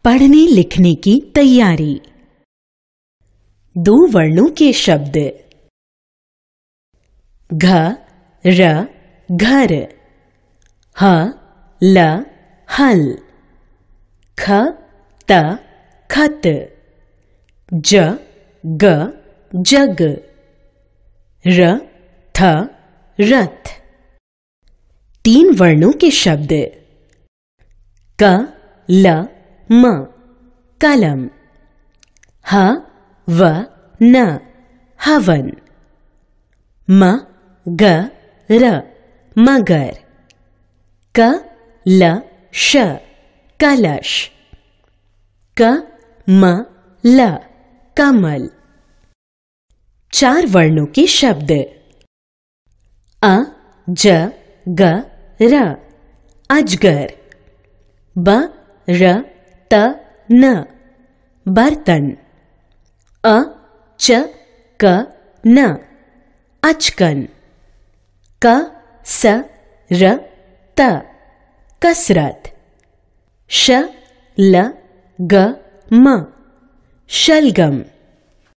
पढ़ने लिखने की तैयारी। दो वर्णों के शब्द घ र घर, ह ल हल, ख त खत, ज ग जग, र थ रथ। तीन वर्णों के शब्द क ल म कलम, ह व न हवन, म ग र मगर, क ल श कलश, क म ल कमल। चार वर्णों के शब्द अ ज ग र अजगर, ब र त न बर्तन, अ च क न अचकन, क स र त कसरत, श ल ग म शलगम।